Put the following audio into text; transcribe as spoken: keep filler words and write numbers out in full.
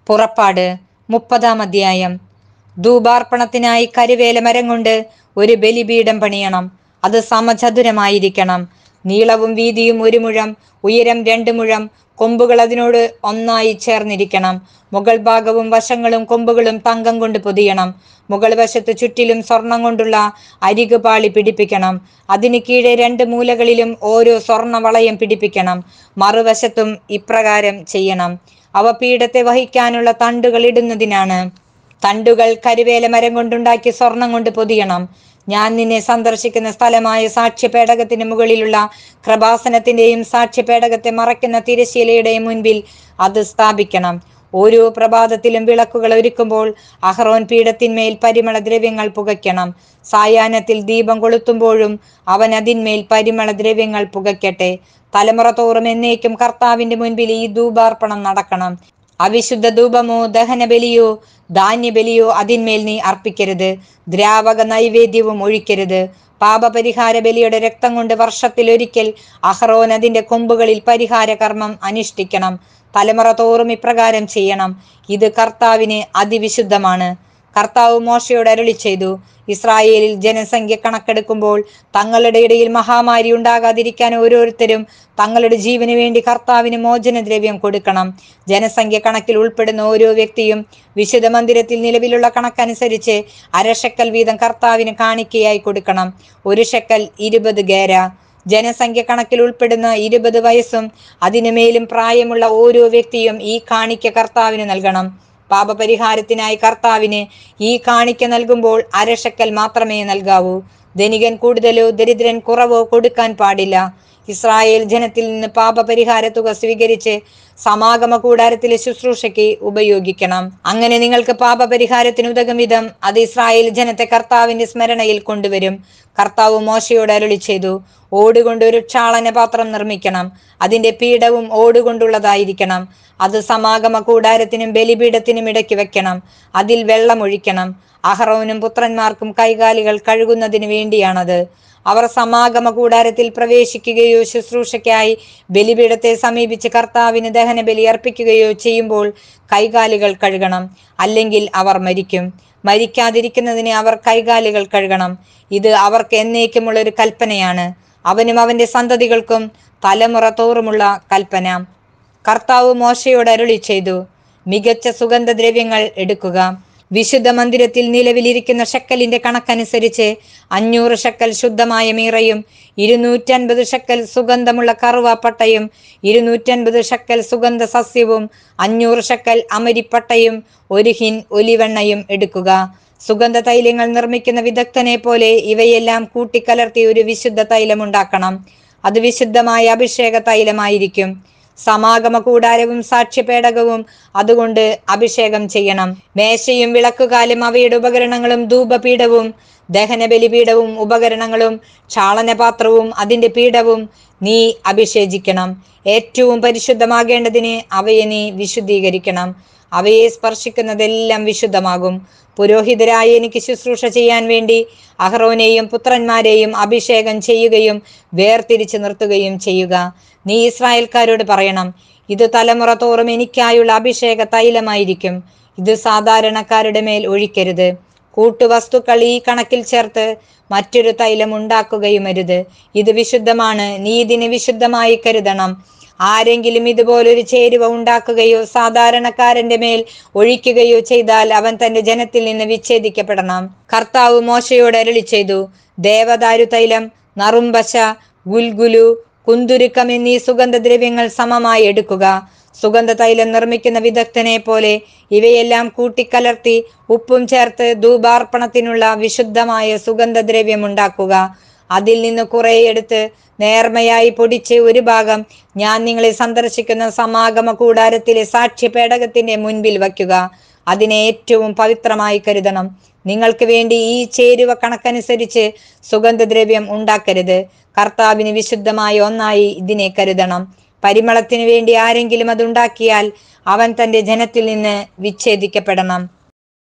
പുറപ്പാട് മുപ്പതാം അധ്യായം. ധൂപാർപ്പണത്തിനായി കരുവേല മരം കൊണ്ട് ഒരു ബലിപീഠം പണിയണം. അത് സമചതുരമായിരിക്കണം. നീളവും വീതിയും ഒരു മുഴം, ഉയരം രണ്ട് മുഴം. കൊമ്പുകൾ അതിനോട് ഒന്നായി ചേർന്നിരിക്കണം. മുകൾ ഭാഗവും വശങ്ങളും കൊമ്പുകളും തങ്കം കൊണ്ട് പൊതിയണം. മുകൾ വശത്ത് ചുറ്റിലും സ്വർണം കൊണ്ടുള്ള അരികുപാളി പിടിപ്പിക്കണം. അതിന് കീഴെ രണ്ട് മൂലകളിലും ഓരോ സ്വർണ വളയം പിടിപ്പിക്കണം. മറുവശത്തും ഇപ്രകാരം ചെയ്യണം. അവ പീഠത്തെ വഹിക്കാനുള്ള തണ്ടുകൾ ഇടുന്നതിനാണ്. തണ്ടുകൾ കരുവേല മരം കൊണ്ടുണ്ടാക്കി സ്വർണം കൊണ്ട് പൊതിയണം. ഞാൻ നിന്നെ സന്ദർശിക്കുന്ന സ്ഥലമായ സാക്ഷ്യപേടകത്തിന് മുകളിലുള്ള കൃപാസനത്തിന്റെയും സാക്ഷ്യപേടകത്തെ മറയ്ക്കുന്ന തിരശ്ശീലയുടെയും മുൻപിൽ അത് സ്ഥാപിക്കണം. ഓരോ പ്രഭാതത്തിലും വിളക്കുകൾ ഒരുക്കുമ്പോൾ അഹ്റോൻ പീഠത്തിന്മേൽ പരിമള ദ്രവ്യങ്ങൾ പുകയ്ക്കണം. സായാഹ്നത്തിൽ ദീപം കൊളുത്തുമ്പോഴും അവൻ അതിന്മേൽ പരിമള ദ്രവ്യങ്ങൾ പുകയ്ക്കട്ടെ. തലമുറ തോറും എന്നേക്കും കർത്താവിന്റെ മുൻപിൽ ഈ ധൂപാർപ്പണം നടക്കണം. അവിശുദ്ധ ധൂപമോ ദഹനബലിയോ ധാന്യബലിയോ അതിന്മേൽ നീ അർപ്പിക്കരുത്. ദ്രാവക നൈവേദ്യവും ഒഴിക്കരുത്. പാപപരിഹാര ബലിയുടെ രക്തം കൊണ്ട് വർഷത്തിലൊരിക്കൽ അഹ്റോൻ അതിന്റെ കൊമ്പുകളിൽ പരിഹാര കർമ്മം അനുഷ്ഠിക്കണം. തലമുറ തോറും ഇപ്രകാരം ചെയ്യണം. ഇത് കർത്താവിന് അതിവിശുദ്ധമാണ്. കർത്താവ് മോശയോട് അരുളി ചെയ്തു, ഇസ്രായേലിൽ ജനസംഖ്യ കണക്കെടുക്കുമ്പോൾ തങ്ങളുടെ ഇടയിൽ മഹാമാരി ഉണ്ടാകാതിരിക്കാൻ ഓരോരുത്തരും തങ്ങളുടെ ജീവന് വേണ്ടി കർത്താവിന് മോചനദ്രവ്യം കൊടുക്കണം. ജനസംഖ്യ കണക്കിൽ ഉൾപ്പെടുന്ന ഓരോ വ്യക്തിയും വിശുദ്ധ മന്ദിരത്തിൽ നിലവിലുള്ള കണക്കനുസരിച്ച് അരശക്കൽ വീതം കർത്താവിന് കാണിക്കയായി കൊടുക്കണം. ഒരു ഷെക്കൽ ഇരുപത് ഗേര. ജനസംഖ്യ കണക്കിൽ ഉൾപ്പെടുന്ന ഇരുപത് വയസ്സും അതിനു മേലും പ്രായമുള്ള ഓരോ വ്യക്തിയും ഈ കാണിക്ക കർത്താവിന് നൽകണം. പാപപരിഹാരത്തിനായി കർത്താവിന് ഈ കാണിക്ക നൽകുമ്പോൾ അരശക്കൽ മാത്രമേ നൽകാവൂ. ധനികൻ കൂടുതലോ ദരിദ്രൻ കുറവോ കൊടുക്കാൻ പാടില്ല. ഇസ്രായേൽ ജനത്തിൽ നിന്ന് പാപപരിഹാര തുക സ്വീകരിച്ച് സമാഗമ കൂടാരത്തിലെ ശുശ്രൂഷയ്ക്ക് ഉപയോഗിക്കണം. അങ്ങനെ നിങ്ങൾക്ക് പാപപരിഹാരത്തിന് ഉതകും വിധം അത് ഇസ്രായേൽ ജനത്തെ കർത്താവിന്റെ സ്മരണയിൽ കൊണ്ടുവരും. കർത്താവ് മോശയോട് അരുളി ചെയ്തു, ഓടുകൊണ്ട് ഒരു ക്ഷാളന പാത്രം നിർമ്മിക്കണം. അതിന്റെ പീഠവും ഓടുകൊണ്ടുള്ളതായിരിക്കണം. അത് സമാഗമ കൂടാരത്തിനും ബലിപീഠത്തിനും ഇടയ്ക്ക് വെക്കണം. അതിൽ വെള്ളം ഒഴിക്കണം. അഹ്റോനും പുത്രന്മാർക്കും കൈകാലുകൾ കഴുകുന്നതിന് വേണ്ടിയാണത്. അവർ സമാഗമ കൂടാരത്തിൽ പ്രവേശിക്കുകയോ ശുശ്രൂഷയ്ക്കായി ബലിപീഠത്തെ സമീപിച്ച് കർത്താവിന് ദഹന ബലി അർപ്പിക്കുകയോ ചെയ്യുമ്പോൾ കൈകാലുകൾ കഴുകണം. അല്ലെങ്കിൽ അവർ മരിക്കും. മരിക്കാതിരിക്കുന്നതിന് അവർ കൈകാലുകൾ കഴുകണം. ഇത് അവർക്ക് എന്നേക്കുമുള്ള ഒരു കൽപ്പനയാണ്. അവനും അവന്റെ സന്തതികൾക്കും തലമുറ തോറുമുള്ള കൽപ്പന. കർത്താവ് മോശയോട് അരുളി ചെയ്തു, മികച്ച സുഗന്ധദ്രവ്യങ്ങൾ എടുക്കുക. വിശുദ്ധ മന്ദിരത്തിൽ നിലവിലിരിക്കുന്ന ഷെക്കലിന്റെ കണക്കനുസരിച്ച് അഞ്ഞൂറ് ഷെക്കൽ ശുദ്ധമായ മീറയും ഇരുന്നൂറ്റൻപത് ഷെക്കൽ സുഗന്ധമുള്ള കറുവാപ്പട്ടയും ഇരുന്നൂറ്റൻപത് ഷെക്കൽ സുഗന്ധ സസ്യവും അഞ്ഞൂറ് ഷെക്കൽ അമരിപ്പട്ടയും ഒരു ഹിൻ ഒലിവെണ്ണയും എടുക്കുക. സുഗന്ധ തൈലങ്ങൾ നിർമ്മിക്കുന്ന വിദഗ്ധനെ പോലെ ഇവയെല്ലാം കൂട്ടിക്കലർത്തി ഒരു വിശുദ്ധ തൈലം ഉണ്ടാക്കണം. അത് വിശുദ്ധമായ അഭിഷേക തൈലമായിരിക്കും. സമാഗമ കൂടാരവും സാക്ഷ്യപേടകവും അതുകൊണ്ട് അഭിഷേകം ചെയ്യണം. മേശയും വിളക്കുകാലും അവയുടെ ഉപകരണങ്ങളും ധൂപപീഠവും ദഹനബലിപീഠവും ഉപകരണങ്ങളും ക്ഷാളനപാത്രവും അതിന്റെ പീഠവും നീ അഭിഷേചിക്കണം. ഏറ്റവും പരിശുദ്ധമാകേണ്ടതിന് അവയെ നീ വിശുദ്ധീകരിക്കണം. അവയെ സ്പർശിക്കുന്നതെല്ലാം വിശുദ്ധമാകും. പുരോഹിതരായ എനിക്ക് ശുശ്രൂഷ ചെയ്യാൻ വേണ്ടി അഹ്റോനെയും പുത്രന്മാരെയും അഭിഷേകം ചെയ്യുകയും വേർതിരിച്ചു നിർത്തുകയും ചെയ്യുക. നീ ഇസ്രായേൽക്കാരോട് പറയണം, ഇത് തലമുറ തോറും എനിക്കായുള്ള അഭിഷേക തൈലമായിരിക്കും. ഇത് സാധാരണക്കാരുടെ മേൽ ഒഴിക്കരുത്. കൂട്ടുവസ്തുക്കൾ ഈ കണക്കിൽ ചേർത്ത് മറ്റൊരു തൈലം ഉണ്ടാക്കുകയും അരുത്. ഇത് വിശുദ്ധമാണ്. നീ ഇതിനെ വിശുദ്ധമായി കരുതണം. ആരെങ്കിലും ഇതുപോലൊരു ചേരുവ ഉണ്ടാക്കുകയോ സാധാരണക്കാരന്റെ മേൽ ഒഴിക്കുകയോ ചെയ്താൽ അവൻ തന്റെ ജനത്തിൽ നിന്ന് വിച്ഛേദിക്കപ്പെടണം. കർത്താവ് മോശയോട് അരുളി ചെയ്തു, ദേവദാരു തൈലം, നറുംപശ, ഗുൽഗുലു, കുന്തുരുക്കം എന്നീ സുഗന്ധദ്രവ്യങ്ങൾ സമമായി എടുക്കുക. സുഗന്ധ തൈലം നിർമ്മിക്കുന്ന വിദഗ്ധനെ പോലെ ഇവയെല്ലാം കൂട്ടിക്കലർത്തി ഉപ്പും ചേർത്ത് ധൂപാർപ്പണത്തിനുള്ള വിശുദ്ധമായ സുഗന്ധദ്രവ്യം ഉണ്ടാക്കുക. അതിൽ നിന്ന് കുറെ എടുത്ത് നേർമയായി പൊടിച്ച് ഒരു ഭാഗം ഞാൻ നിങ്ങളെ സന്ദർശിക്കുന്ന സമാഗമ കൂടാരത്തിലെ സാക്ഷ്യപേടകത്തിന്റെ മുൻപിൽ വയ്ക്കുക. അതിനെ ഏറ്റവും പവിത്രമായി കരുതണം. നിങ്ങൾക്ക് വേണ്ടി ഈ ചേരുവ കണക്കനുസരിച്ച് സുഗന്ധദ്രവ്യം ഉണ്ടാക്കരുത്. കർത്താവിന് വിശുദ്ധമായ ഒന്നായി ഇതിനെ കരുതണം. പരിമളത്തിന് വേണ്ടി ആരെങ്കിലും അതുണ്ടാക്കിയാൽ അവൻ തന്റെ ജനത്തിൽ നിന്ന് വിച്ഛേദിക്കപ്പെടണം.